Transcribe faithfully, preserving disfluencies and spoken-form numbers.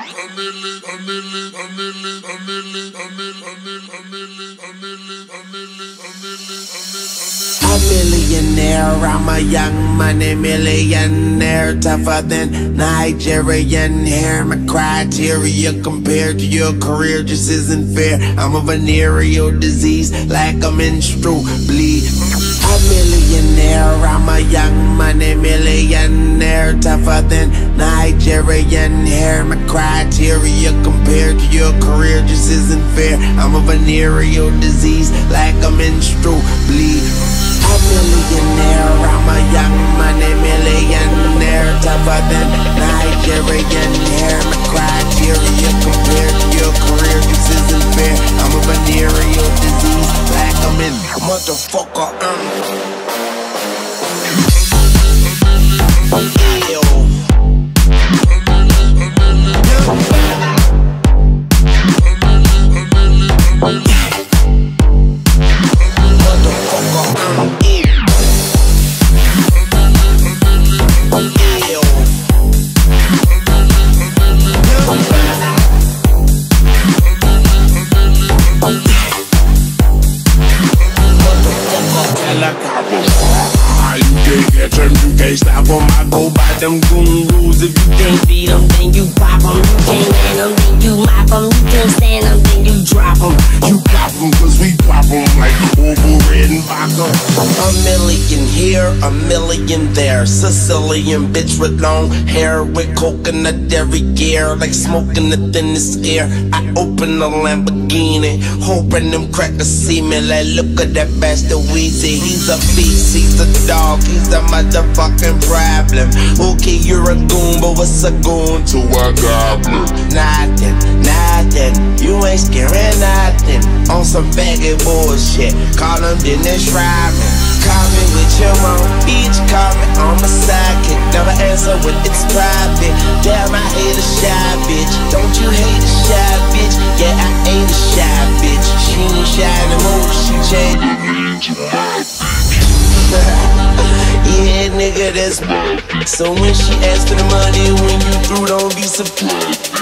A millionaire, I'm a young money millionaire, tougher than Nigerian hair. My criteria compared to your career just isn't fair. I'm a venereal disease like a menstrual bleed. A millionaire, I'm a young money millionaire, tougher than Nigerian hair. My criteria compared to your career just isn't fair. I'm a venereal disease like a menstrual bleed. A millionaire, I'm a young money millionaire, tougher than Nigerian hair. My criteria compared to your career just isn't fair. I'm a venereal disease like a men motherfucker. Um. Ew. You can't stop them, I go by them goon rules. If you can't beat them, then you pop them. You can't land them, then you mop them. You can't stand them, then you drop them. You pop them, cause we pop them like Orville Redenbacher. A million here, a million there. Sicilian bitch with long hair, with coconut every gear, like smoking the thinnest air. I open a Lamborghini, hoping them crackers see me. Like, look at that bastard Weezy. He's a beast, he's a dog, he's a motherfucking problem. Okay, you're a goon, but what's a goon to a goblin? Nothing, nothing, you ain't scaring nothing. On some baggy bullshit, call them Dennis Rodman. Call me with your own bitch, call me on my sidekick. Never answer when it's private. Damn, I hate a shy bitch. Don't you hate a shy bitch? Yeah, I ain't a shy bitch. She ain't shy no more, she changed. Yeah, nigga, that's so when she asks for the money, when you through, don't be surprised.